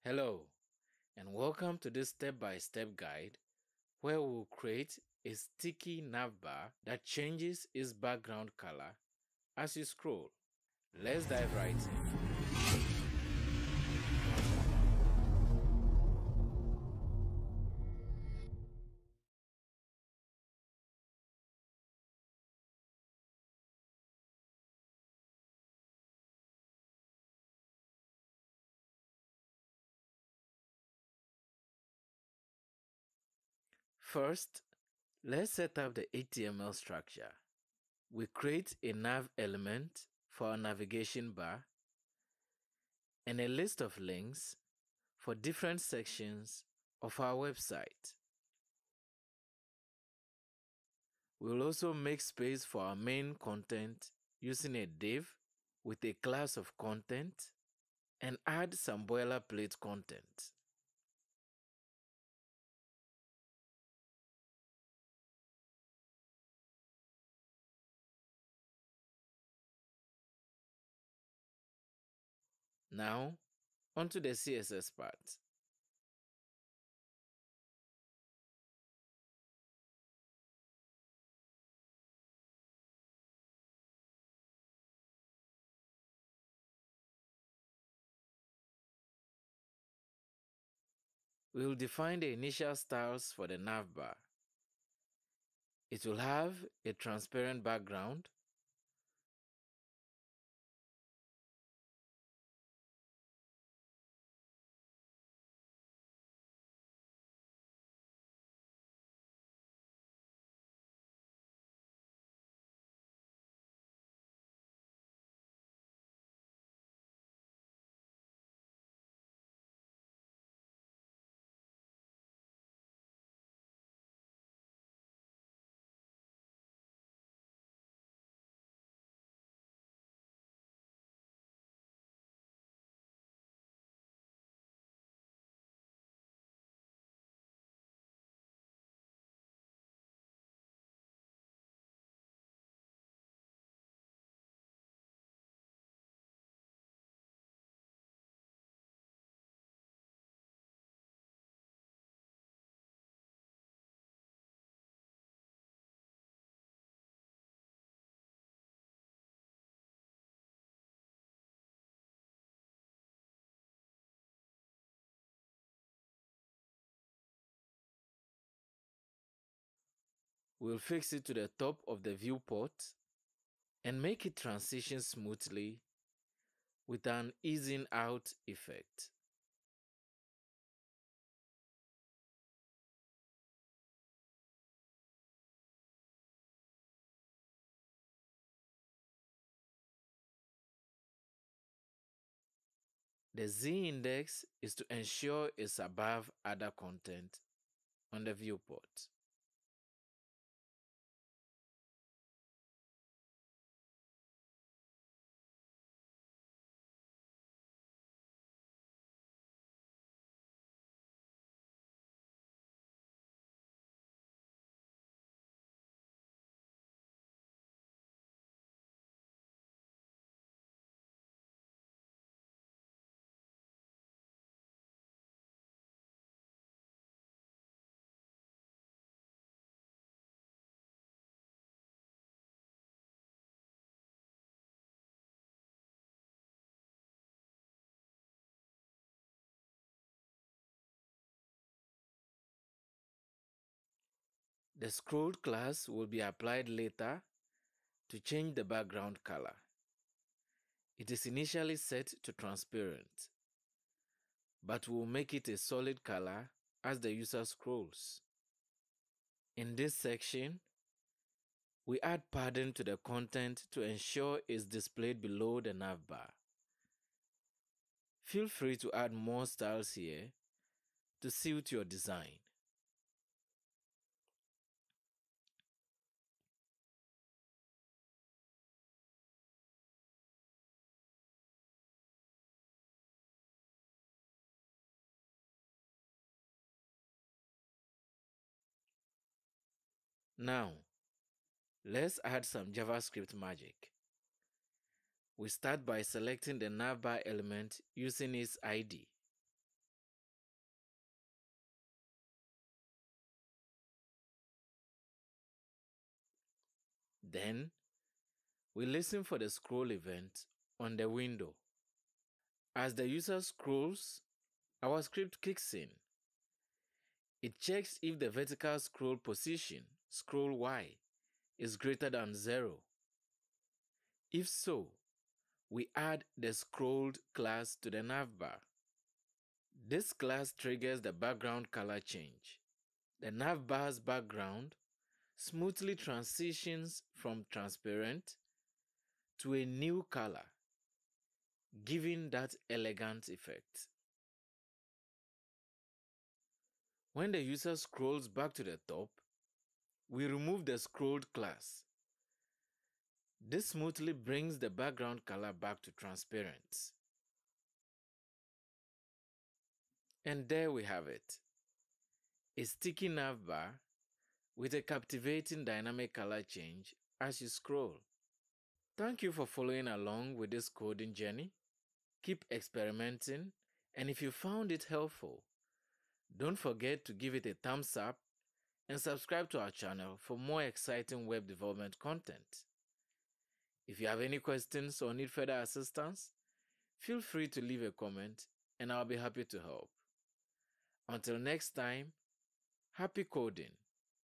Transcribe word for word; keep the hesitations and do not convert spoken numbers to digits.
Hello, and welcome to this step-by-step guide where we'll create a sticky navbar that changes its background color as you scroll. Let's dive right in. First, let's set up the H T M L structure. We create a nav element for our navigation bar and a list of links for different sections of our website. We'll also make space for our main content using a div with a class of content and add some boilerplate content. Now, onto the C S S part. We'll define the initial styles for the navbar. It will have a transparent background, we'll fix it to the top of the viewport and make it transition smoothly with an easing out effect. The z-index is to ensure it's above other content on the viewport. The scrolled class will be applied later to change the background color. It is initially set to transparent, but we'll make it a solid color as the user scrolls. In this section, we add padding to the content to ensure it's displayed below the navbar. Feel free to add more styles here to suit your design. Now, let's add some JavaScript magic. We start by selecting the navbar element using its I D. Then, we listen for the scroll event on the window. As the user scrolls, our script kicks in. It checks if the vertical scroll position, scroll Y, is greater than zero. If so, we add the scrolled class to the navbar. This class triggers the background color change. The navbar's background smoothly transitions from transparent to a new color, giving that elegant effect. When the user scrolls back to the top, we remove the scrolled class. This smoothly brings the background color back to transparent. And there we have it, a sticky navbar with a captivating dynamic color change as you scroll. Thank you for following along with this coding journey. Keep experimenting, and if you found it helpful, don't forget to give it a thumbs up and subscribe to our channel for more exciting web development content. If you have any questions or need further assistance, feel free to leave a comment and I'll be happy to help. Until next time, happy coding!